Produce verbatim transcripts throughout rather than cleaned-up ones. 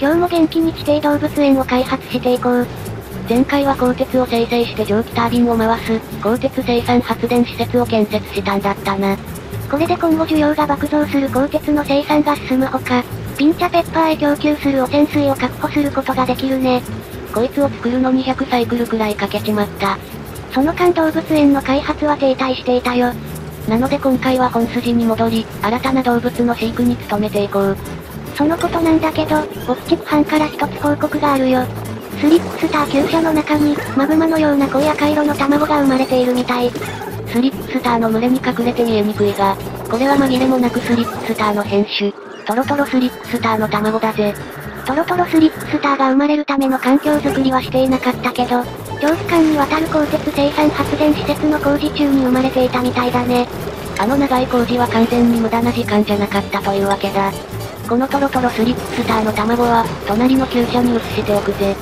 今日も元気に地底動物園を開発していこう。 前回は鋼鉄を生成して蒸気タービンを回す、鋼鉄生産発電施設を建設したんだったな。 これで今後需要が爆増する鋼鉄の生産が進むほか、ピンチャペッパーへ供給する汚染水を確保することができるね。 こいつを作るのにひゃくサイクルくらいかけちまった。 その間動物園の開発は停滞していたよ。 なので今回は本筋に戻り、新たな動物の飼育に努めていこう。 そのことなんだけど、オプチク班から一つ報告があるよ。スリップスターきゅうしゃの中に、マグマのような濃い赤色の卵が生まれているみたい。 スリップスターの群れに隠れて見えにくいが、これは紛れもなくスリップスターの変種、トロトロスリップスターの卵だぜ。 トロトロスリップスターが生まれるための環境づくりはしていなかったけど、長期間にわたる鋼鉄生産発電施設の工事中に生まれていたみたいだね。 あの長い工事は完全に無駄な時間じゃなかったというわけだ。このトロトロスリップスターの卵は、隣の厩舎に移しておくぜ。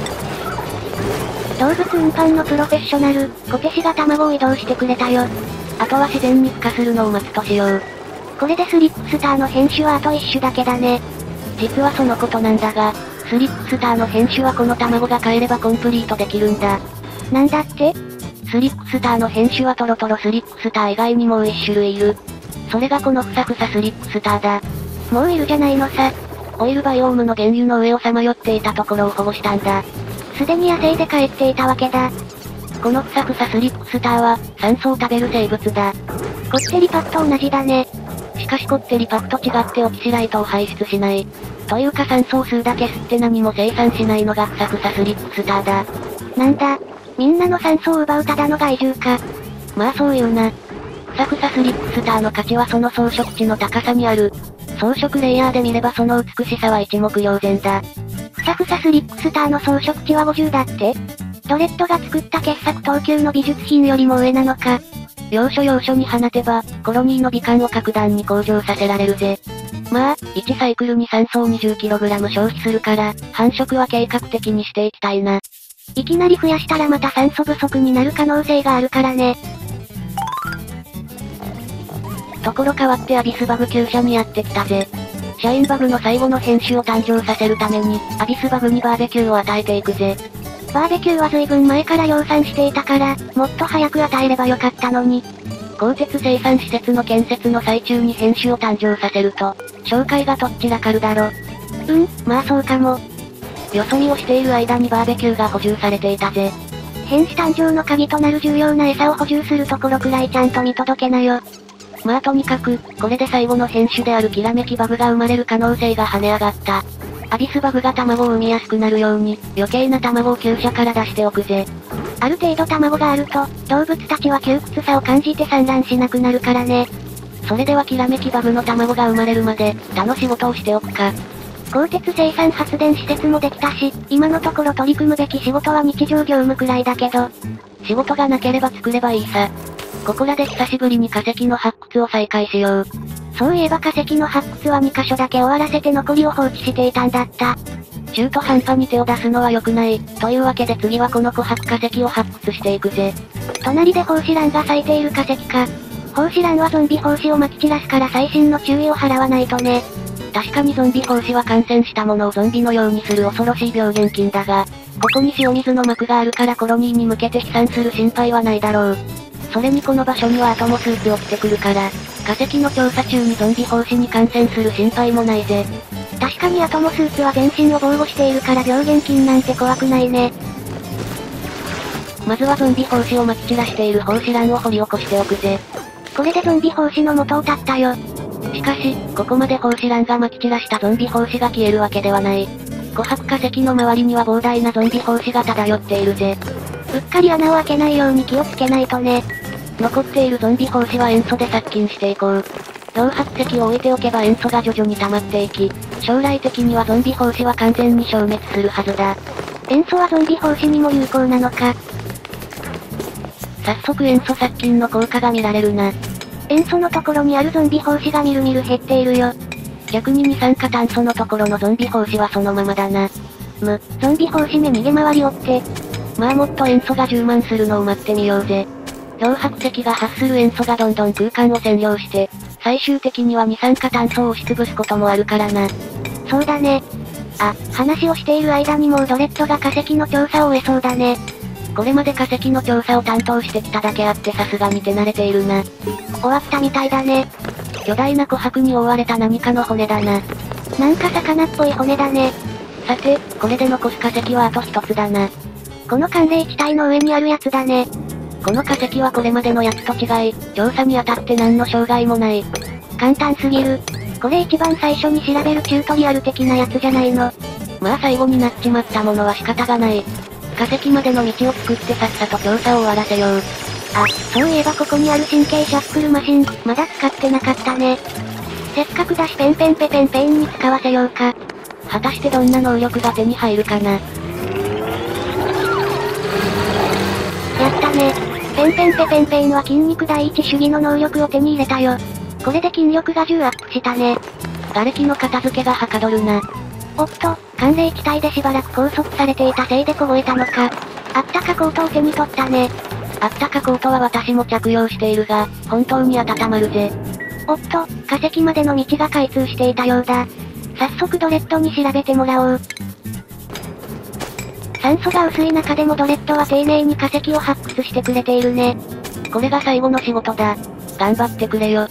動物運搬のプロフェッショナル、小手氏が卵を移動してくれたよ。 あとは自然に孵化するのを待つとしよう。 これでスリップスターの変種はあと一種だけだね。 実はそのことなんだが、スリップスターの変種はこの卵が買えればコンプリートできるんだ。 なんだって？ スリップスターの変種はトロトロスリップスター以外にもう一種類いる。それがこのふさふさスリップスターだ。 もういるじゃないのさ。 オイルバイオームの原油の上をさまよっていたところを保護したんだ。 すでに野生で帰っていたわけだ。 このふさふさスリップスターは、酸素を食べる生物だ。 こってりパクと同じだね。 しかしこってりパクと違ってオキシライトを排出しない。というか酸素を吸うだけ吸って何も生産しないのがふさふさスリップスターだ。 なんだ、みんなの酸素を奪うただの害獣か。 まあそう言うな。ふさふさスリップスターの価値はその装飾値の高さにある。装飾レイヤーで見ればその美しさは一目瞭然だ。 ふさふさスリップスターの装飾値はごじゅうだって？ドレッドが作った傑作等級の美術品よりも上なのか。 要所要所に放てば、コロニーの美観を格段に向上させられるぜ。まあ、いちサイクルに酸素を にじゅっキログラム 消費するから、繁殖は計画的にしていきたいな。 いきなり増やしたらまた酸素不足になる可能性があるからね。 ところ変わってアビスバグ厩舎にやってきたぜ。シャインバグの最後の変種を誕生させるために、アビスバグにバーベキューを与えていくぜ。 バーベキューは随分前から量産していたから、もっと早く与えればよかったのに。 鋼鉄生産施設の建設の最中に変種を誕生させると、紹介がとっちらかるだろ。 うん、まあそうかも。 よそ見をしている間にバーベキューが補充されていたぜ。 変種誕生の鍵となる重要な餌を補充するところくらいちゃんと見届けなよ。 まあとにかく、これで最後の変種であるきらめきバグが生まれる可能性が跳ね上がった。アビスバグが卵を産みやすくなるように、余計な卵を厩舎から出しておくぜ。 ある程度卵があると、動物たちは窮屈さを感じて産卵しなくなるからね。 それではきらめきバグの卵が生まれるまで、他の仕事をしておくか。 鋼鉄生産発電施設もできたし、今のところ取り組むべき仕事は日常業務くらいだけど。 仕事がなければ作ればいいさ。ここらで久しぶりに化石の発掘を再開しよう。 そういえば化石の発掘はにかしょだけ終わらせて残りを放置していたんだった。 中途半端に手を出すのは良くない。というわけで次はこの琥珀化石を発掘していくぜ。 隣で胞子卵が咲いている化石か。胞子卵はゾンビ胞子を撒き散らすから細心の注意を払わないとね。 確かにゾンビ胞子は感染したものをゾンビのようにする恐ろしい病原菌だが、ここに塩水の膜があるからコロニーに向けて飛散する心配はないだろう。それにこの場所にはアトモスーツを着てくるから、化石の調査中にゾンビ胞子に感染する心配もないぜ。 確かにアトモスーツは全身を防護しているから病原菌なんて怖くないね。 まずはゾンビ胞子を撒き散らしている胞子卵を掘り起こしておくぜ。 これでゾンビ胞子の元を絶ったよ。 しかし、ここまで胞子卵が撒き散らしたゾンビ胞子が消えるわけではない。琥珀化石の周りには膨大なゾンビ胞子が漂っているぜ。 うっかり穴を開けないように気をつけないとね。 残っているゾンビ胞子は塩素で殺菌していこう。漂白石を置いておけば塩素が徐々に溜まっていき、将来的にはゾンビ胞子は完全に消滅するはずだ。 塩素はゾンビ胞子にも有効なのか。 早速塩素殺菌の効果が見られるな。 塩素のところにあるゾンビ胞子がみるみる減っているよ。 逆に二酸化炭素のところのゾンビ胞子はそのままだな。 む、ゾンビ胞子め逃げ回りおって。 まあもっと塩素が充満するのを待ってみようぜ。漂白石が発する塩素がどんどん空間を占領して、最終的には二酸化炭素を押しつぶすこともあるからな。 そうだね。 あ、話をしている間にもうドレッドが化石の調査を終えそうだね。 これまで化石の調査を担当してきただけあってさすがに手慣れているな。 終わったみたいだね。 巨大な琥珀に覆われた何かの骨だな。 なんか魚っぽい骨だね。 さて、これで残す化石はあと一つだな。 この寒冷地帯の上にあるやつだね。 この化石はこれまでのやつと違い、調査にあたって何の障害もない。 簡単すぎる。これ一番最初に調べるチュートリアル的なやつじゃないの。 まあ最後になっちまったものは仕方がない。化石までの道を作ってさっさと調査を終わらせよう。 あ、そういえばここにある神経シャッフルマシン、まだ使ってなかったね。せっかくだしペンペンペペンペンに使わせようか。 果たしてどんな能力が手に入るかな。やったね。ペンペンペペンペンは筋肉第一主義の能力を手に入れたよ。これで筋力がじゅうアップしたね。 瓦礫の片付けがはかどるな。 おっと、寒冷地帯でしばらく拘束されていたせいで凍えたのか。あったかコートを手に取ったね。 あったかコートは私も着用しているが、本当に温まるぜ。 おっと、化石までの道が開通していたようだ。早速ドレッドに調べてもらおう。酸素が薄い中でもドレッドは丁寧に化石を発掘してくれているね。 これが最後の仕事だ。頑張ってくれよ。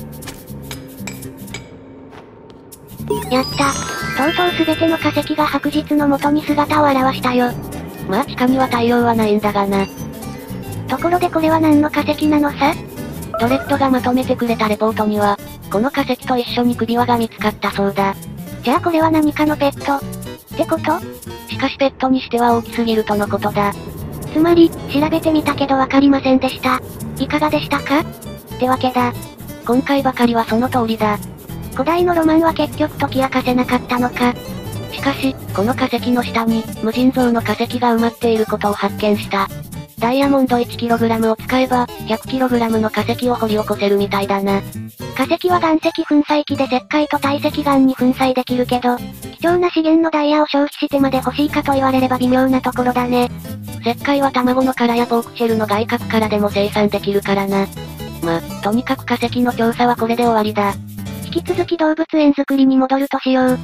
やった。とうとうすべての化石が白日の元に姿を現したよ。 まあ地下には太陽はないんだがな。 ところでこれは何の化石なのさ？ ドレッドがまとめてくれたレポートには、この化石と一緒に首輪が見つかったそうだ。 じゃあこれは何かのペットってこと？ しかしペットにしては大きすぎるとのことだ。 つまり、調べてみたけどわかりませんでした。いかがでしたか？ってわけだ。 今回ばかりはその通りだ。 古代のロマンは結局解き明かせなかったのか。 しかし、この化石の下に、無尽蔵の化石が埋まっていることを発見した。ダイヤモンド いちキログラム を使えば、ひゃくキログラム の化石を掘り起こせるみたいだな。 化石は岩石粉砕機で石灰と堆積岩に粉砕できるけど、貴重な資源のダイヤを消費してまで欲しいかと言われれば微妙なところだね。 石灰は卵の殻やポークシェルの外殻からでも生産できるからな。ま、とにかく化石の調査はこれで終わりだ。 引き続き動物園作りに戻るとしよう。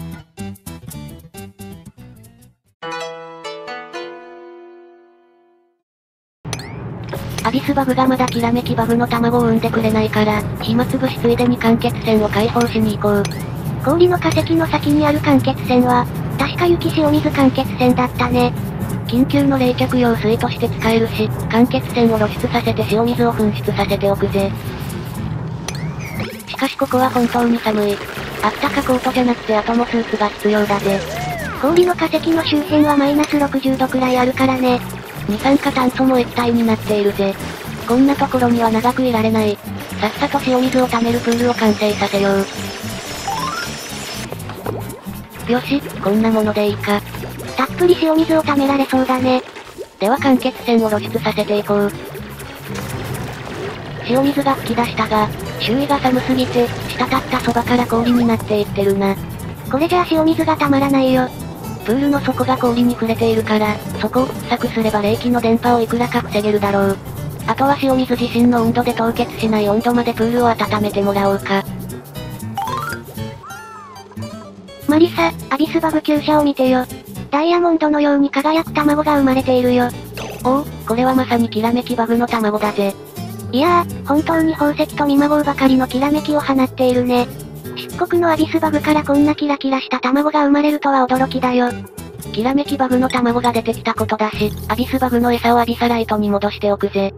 アビスバグがまだきらめきバグの卵を産んでくれないから、暇つぶしついでに間欠泉を開放しに行こう。 氷の化石の先にある間欠泉は、確か雪塩水間欠泉だったね。 緊急の冷却用水として使えるし、間欠泉を露出させて塩水を噴出させておくぜ。しかしここは本当に寒い。あったかコートじゃなくてアトモスーツが必要だぜ。 氷の化石の周辺はマイナスろくじゅうどくらいあるからね。 二酸化炭素も液体になっているぜ。こんなところには長くいられない。さっさと塩水を溜めるプールを完成させよう。よし、こんなものでいいか。 たっぷり塩水を溜められそうだね。 では間欠泉を露出させていこう。塩水が噴き出したが、周囲が寒すぎて、滴ったそばから氷になっていってるな。 これじゃあ塩水がたまらないよ。 プールの底が氷に触れているから、そこを掘削すれば冷気の電波をいくらか防げるだろう。あとは塩水自身の温度で凍結しない温度までプールを温めてもらおうか。 マリサ、アビスバグ厩舎を見てよ。ダイヤモンドのように輝く卵が生まれているよ。 おお、これはまさにきらめきバグの卵だぜ。 いやー、本当に宝石と見まごうばかりのきらめきを放っているね。漆黒のアビスバグからこんなキラキラした卵が生まれるとは驚きだよ。 きらめきバグの卵が出てきたことだし、アビスバグの餌をアビサライトに戻しておくぜ。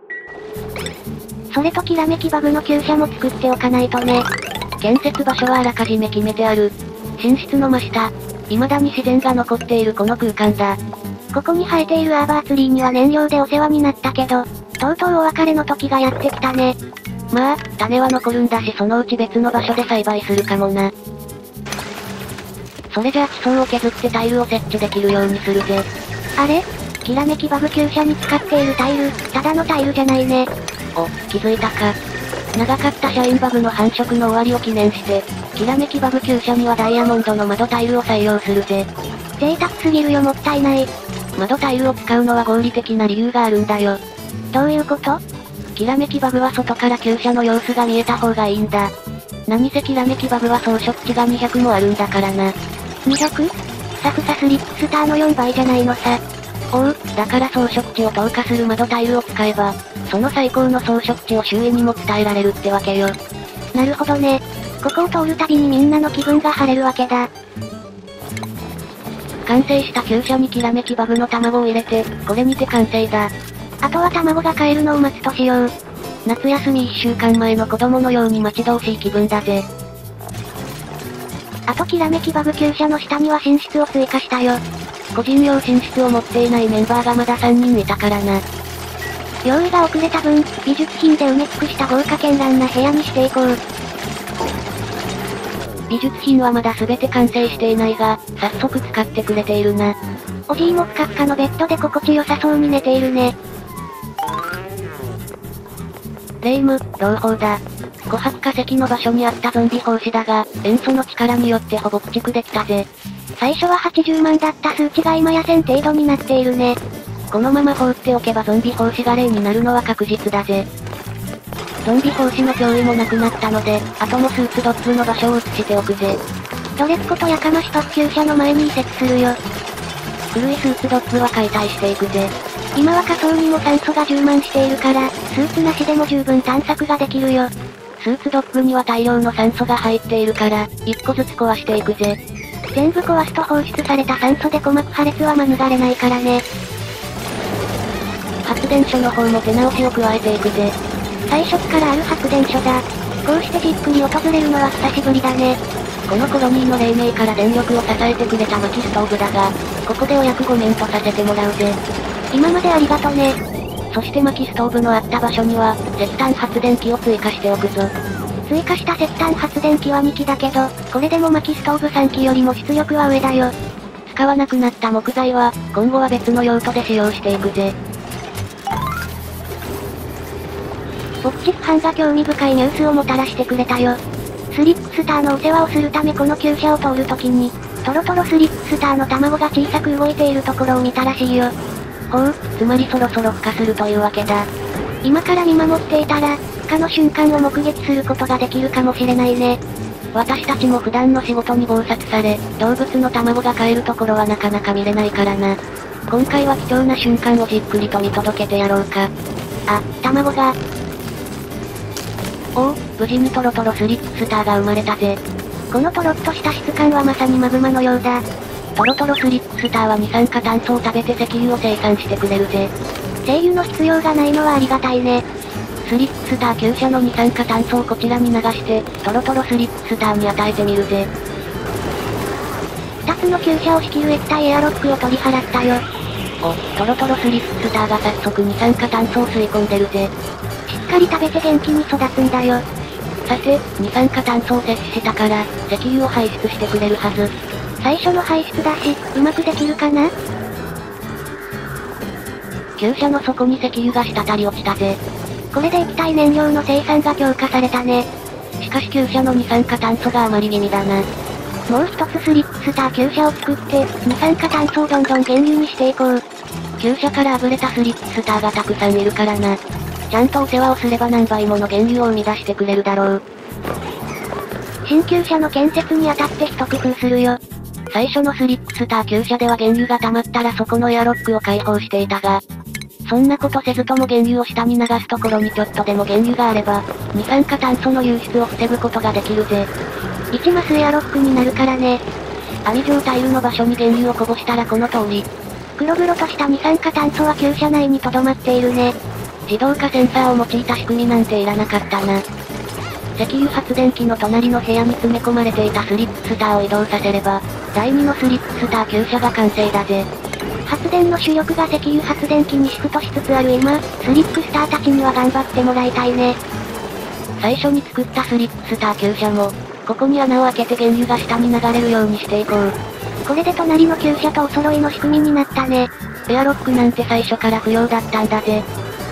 それときらめきバグの厩舎も作っておかないとね。 建設場所はあらかじめ決めてある。寝室の真下。未だに自然が残っているこの空間だ。 ここに生えているアーバーツリーには燃料でお世話になったけど、とうとうお別れの時がやってきたね。 まあ、種は残るんだしそのうち別の場所で栽培するかもな。それじゃあ地層を削ってタイルを設置できるようにするぜ。 あれ？きらめきバグ厩舎に使っているタイル、ただのタイルじゃないね。 お、気づいたか。長かったシャインバグの繁殖の終わりを記念して、きらめきバグ厩舎にはダイヤモンドの窓タイルを採用するぜ。 贅沢すぎるよもったいない。 窓タイルを使うのは合理的な理由があるんだよ。 どういうこと？ きらめきバグは外から厩舎の様子が見えた方がいいんだ。何せきらめきバグは装飾値がにひゃくもあるんだからな。 にひゃく？ さふさスリップスターのよんばいじゃないのさ。 おう、だから装飾値を透過する窓タイルを使えば、その最高の装飾値を周囲にも伝えられるってわけよ。 なるほどね。ここを通るたびにみんなの気分が晴れるわけだ。 完成した厩舎にきらめきバグの卵を入れて、これにて完成だ。 あとは卵が帰るのを待つとしよう。 夏休みいっしゅうかんまえの子供のように待ち遠しい気分だぜ。 あときらめきバグ厩舎の下には寝室を追加したよ。 個人用寝室を持っていないメンバーがまださんにんいたからな。 用意が遅れた分、美術品で埋め尽くした豪華絢爛な部屋にしていこう。 美術品はまだ全て完成していないが、早速使ってくれているな。 おじいもふかふかのベッドで心地よさそうに寝ているね。 霊夢、朗報だ。琥珀化石の場所にあったゾンビ胞子だが、塩素の力によってほぼ駆逐できたぜ。 最初ははちじゅうまんだった数値が今やせん程度になっているね。 このまま放っておけばゾンビ胞子が霊になるのは確実だぜ。ゾンビ胞子の脅威もなくなったので、あともスーツドッグの場所を移しておくぜ。 ドレスコとやかましパッ厩舎の前に移設するよ。 古いスーツドッグは解体していくぜ。 今は仮想にも酸素が充満しているから、スーツなしでも十分探索ができるよ。 スーツドッグには大量の酸素が入っているから、一個ずつ壊していくぜ。 全部壊すと放出された酸素で鼓膜破裂は免れないからね。 発電所の方も手直しを加えていくぜ。 最初からある発電所だ。こうしてじっくり訪れるのは久しぶりだね。 このコロニーの黎明から電力を支えてくれた薪ストーブだが、ここでお役御免とさせてもらうぜ。 今までありがとね。 そして薪ストーブのあった場所には、石炭発電機を追加しておくぞ。 追加した石炭発電機はにきだけど、これでも薪ストーブさんきよりも出力は上だよ。 使わなくなった木材は、今後は別の用途で使用していくぜ。 牧畜班が興味深いニュースをもたらしてくれたよ。スリップスターのお世話をするためこの厩舎を通るときに、トロトロスリップスターの卵が小さく動いているところを見たらしいよ。 ほう、つまりそろそろ孵化するというわけだ。 今から見守っていたら、孵化の瞬間を目撃することができるかもしれないね。 私たちも普段の仕事に忙殺され、動物の卵が帰るところはなかなか見れないからな。今回は貴重な瞬間をじっくりと見届けてやろうか。 あ、卵が。 おお、無事にトロトロスリップスターが生まれたぜ。 このトロッとした質感はまさにマグマのようだ。 トロトロスリップスターは二酸化炭素を食べて石油を生産してくれるぜ。 精油の必要がないのはありがたいね。 スリップスター厩舎の二酸化炭素をこちらに流して、トロトロスリップスターに与えてみるぜ。 二つの厩舎を仕切る液体エアロックを取り払ったよ。 お、トロトロスリップスターが早速二酸化炭素を吸い込んでるぜ。 しっかり食べて元気に育つんだよ。 さて、二酸化炭素を摂取したから、石油を排出してくれるはず。 最初の排出だし、うまくできるかな？ 厩舎の底に石油が滴り落ちたぜ。 これで液体燃料の生産が強化されたね。 しかし厩舎の二酸化炭素が余り気味だな。 もう一つスリップスター厩舎を作って、二酸化炭素をどんどん原油にしていこう。 厩舎からあぶれたスリップスターがたくさんいるからな。ちゃんとお世話をすれば何倍もの原油を生み出してくれるだろう。 新厩舎の建設にあたって一工夫するよ。 最初のスリップスター厩舎では原油が溜まったらそこのエアロックを開放していたが、そんなことせずとも原油を下に流すところにちょっとでも原油があれば、二酸化炭素の流出を防ぐことができるぜ。 いちマスエアロックになるからね。 網状タイルの場所に原油をこぼしたらこの通り。 黒々とした二酸化炭素は厩舎内に留まっているね。 自動化センサーを用いた仕組みなんていらなかったな。石油発電機の隣の部屋に詰め込まれていたスリップスターを移動させれば、だいにのスリップスター厩舎が完成だぜ。 発電の主力が石油発電機にシフトしつつある今、スリップスターたちには頑張ってもらいたいね。 最初に作ったスリップスター厩舎も、ここに穴を開けて原油が下に流れるようにしていこう。 これで隣の厩舎とお揃いの仕組みになったね。 エアロックなんて最初から不要だったんだぜ。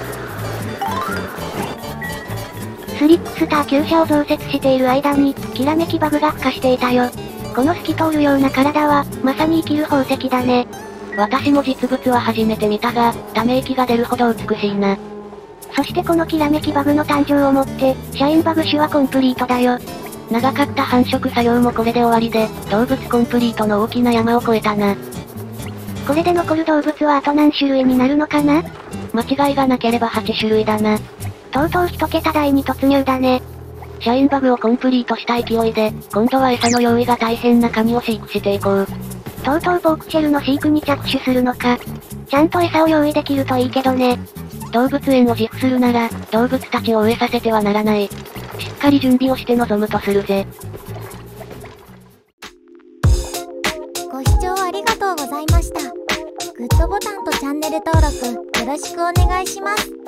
スリップスター厩舎を増設している間に、きらめきバグが孵化していたよ。この透き通るような体は、まさに生きる宝石だね。 私も実物は初めて見たが、ため息が出るほど美しいな。 そしてこのきらめきバグの誕生をもって、シャインバグ種はコンプリートだよ。 長かった繁殖作業もこれで終わりで、動物コンプリートの大きな山を越えたな。 これで残る動物はあと何種類になるのかな？ 間違いがなければはち種類だな。 とうとう一桁台に突入だね。 シャインバグをコンプリートした勢いで、今度は餌の用意が大変なカニを飼育していこう。 とうとうポークシェルの飼育に着手するのか。ちゃんと餌を用意できるといいけどね。 動物園を自負するなら、動物たちを飢えさせてはならない。しっかり準備をして臨むとするぜ。 ご視聴ありがとうございました。グッドボタンとチャンネル登録、よろしくお願いします。